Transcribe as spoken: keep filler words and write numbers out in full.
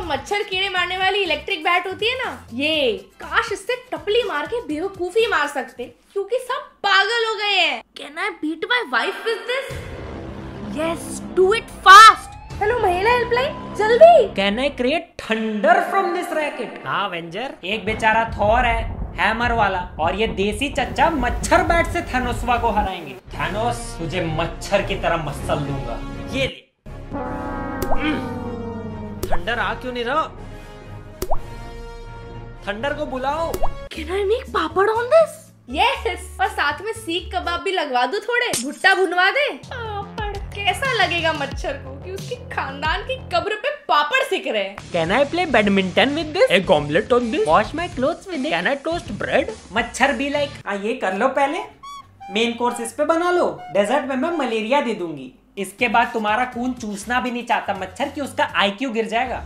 मच्छर कीड़े मारने वाली इलेक्ट्रिक बैट होती है ना, ये काश इससे टपली मार के बेवकूफी मार सकते, क्योंकि सब पागल हो गए हैं। Can I beat my wife with this? Yes, do it fast. Hello महिला हेल्पलाइन, जल्दी। Can I create thunder from this racket? हाँ वेंजर, एक बेचारा थॉर है हैमर वाला, और ये देसी चच्चा मच्छर बैट से थैनोसवा को हराएंगे। थैनोस, तुझे मच्छर की तरह मसल दूंगा। ये ले। थंडर आ क्यों नहीं रहा? थंडर को बुलाओ। Can I make papad on this? Yes, और साथ में सीख कबाब भी लगवा दूं, थोड़े भुट्टा भुनवा दे। पापड़ कैसा लगेगा मच्छर को कि उसकी खानदान की कब्र पे पापड़ सिक रहे हैं। Can I play badminton with this? Egg omelette on this? Wash my clothes with it? Can I toast bread? मच्छर भी लाइक, हाँ ये कर लो पहले, मेन कोर्स इस पे बना लो, डेजर्ट में मैं मलेरिया दे दूंगी। इसके बाद तुम्हारा खून चूसना भी नहीं चाहता मच्छर कि उसका आई क्यू गिर जाएगा।